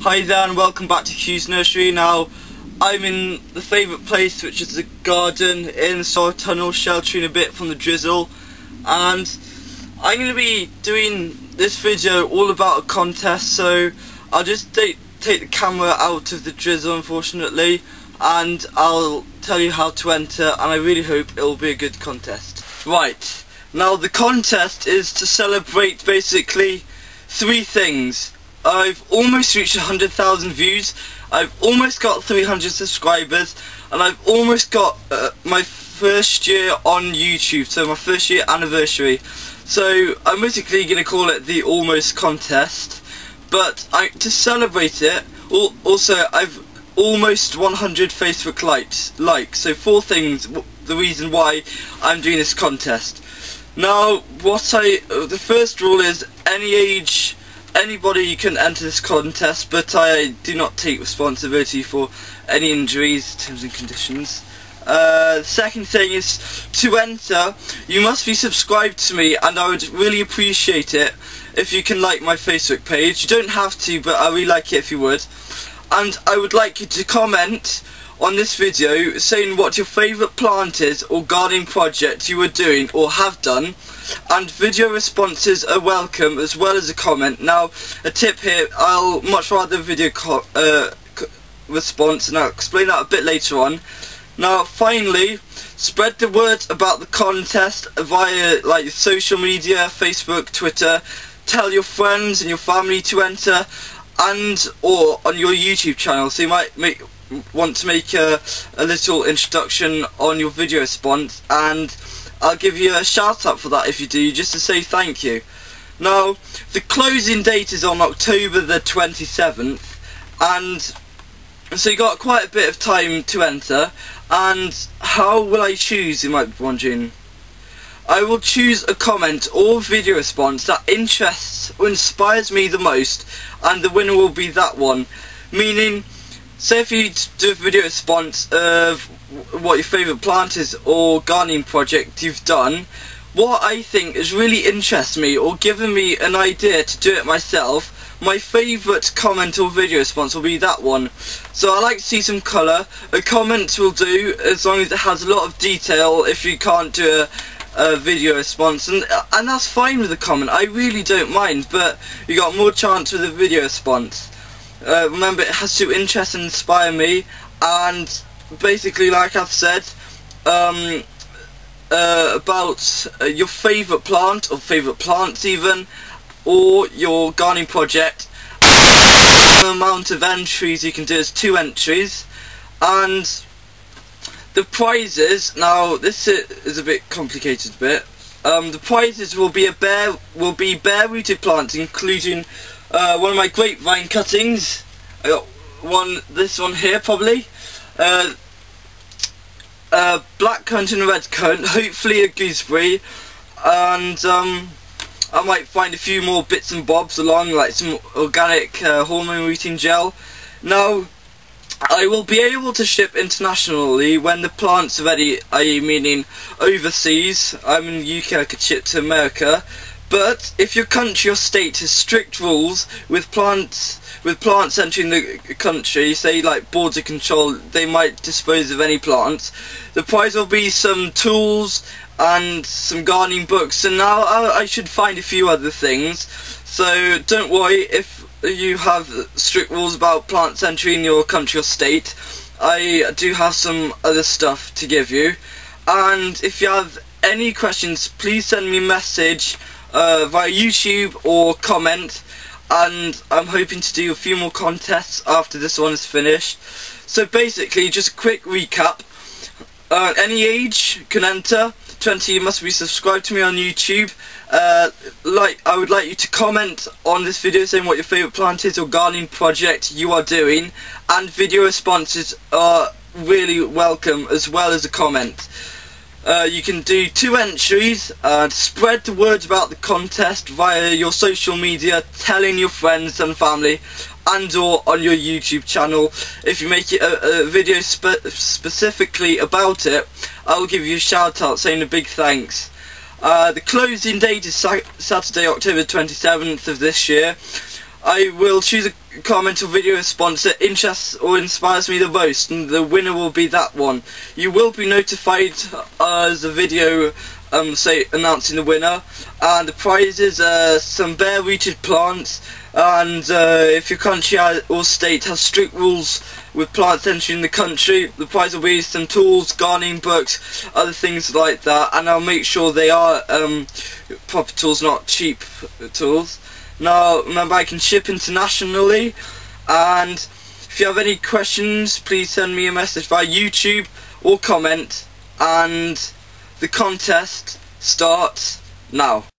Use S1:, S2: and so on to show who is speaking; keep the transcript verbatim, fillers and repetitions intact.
S1: Hi there and welcome back to Q's Nursery. Now, I'm in the favourite place, which is the garden in the solar tunnel, sheltering a bit from the drizzle, and I'm going to be doing this video all about a contest, so I'll just take, take the camera out of the drizzle unfortunately, and I'll tell you how to enter, and I really hope it will be a good contest. Right, now the contest is to celebrate basically three things. I've almost reached one hundred thousand views, I've almost got three hundred subscribers, and I've almost got uh, my first year on YouTube, so my first year anniversary. So I'm basically going to call it the almost contest, but I, to celebrate it, also I've almost one hundred Facebook likes, likes, so four things, the reason why I'm doing this contest. Now, what I, the first rule is any age, anybody can enter this contest, but I do not take responsibility for any injuries, terms and conditions. Uh, the second thing is, to enter, you must be subscribed to me, and I would really appreciate it if you can like my Facebook page. You don't have to, but I really like it if you would. And I would like you to comment on this video saying what your favourite plant is or gardening project you are doing or have done, and video responses are welcome as well as a comment. Now, a tip here, I'll much rather video co uh, response, and I'll explain that a bit later on. Now, finally, spread the word about the contest via like social media, Facebook, Twitter. Tell your friends and your family to enter, and or on your YouTube channel. So you might make want to make a, a little introduction on your video response, and I'll give you a shout out for that if you do, just to say thank you. Now, the closing date is on October the twenty-seventh, and so you got quite a bit of time to enter. And how will I choose, you might be wondering? I will choose a comment or video response that interests or inspires me the most, and the winner will be that one. Meaning, say if you do a video response of what your favourite plant is or gardening project you've done, what I think is really interests me or given me an idea to do it myself, my favourite comment or video response will be that one. So I like to see some colour. A comment will do, as long as it has a lot of detail, if you can't do a, a video response, and, and that's fine with a comment, I really don't mind, but you got more chance with a video response. Uh, remember, it has to interest and inspire me, and basically, like I've said, um, uh, about uh, your favourite plant, or favourite plants even, or your gardening project. The amount of entries you can do is two entries, and the prizes, now this is a bit complicated bit, um, the prizes will be a bare, will be bare rooted plants, including Uh, one of my grapevine cuttings. I got one, this one here probably. Uh, uh, black currant and a red currant, hopefully a gooseberry, and um, I might find a few more bits and bobs along, like some organic uh, hormone rooting gel. Now, I will be able to ship internationally when the plant's are ready, that is meaning overseas. I'm in the U K, I could ship to America. But if your country or state has strict rules with plants, with plants entering the country, say like border control, they might dispose of any plants. The prize will be some tools and some gardening books, and now I, I should find a few other things. So don't worry if you have strict rules about plants entering your country or state. I do have some other stuff to give you, and if you have any questions, please send me a message Uh, via YouTube or comment, and I'm hoping to do a few more contests after this one is finished. So basically, just a quick recap, uh, any age can enter. twenty, you must be subscribed to me on YouTube. Uh, like, I would like you to comment on this video saying what your favourite plant is or gardening project you are doing, and video responses are really welcome as well as a comment. Uh, you can do two entries, uh, spread the word about the contest via your social media, telling your friends and family, and or on your YouTube channel. If you make it a, a video spe specifically about it, I'll give you a shout out saying a big thanks. Uh, the closing date is sa Saturday, October twenty-seventh of this year. I will choose a comment or video response that interests or inspires me the most, and the winner will be that one. You will be notified uh, as a video um, say announcing the winner, and the prizes are some bare rooted plants, and uh, if your country or state has strict rules with plants entering the country, the prize will be some tools, gardening books, other things like that, and I'll make sure they are um, proper tools, not cheap tools. Now remember, I can ship internationally, and if you have any questions, please send me a message via YouTube or comment, and the contest starts now.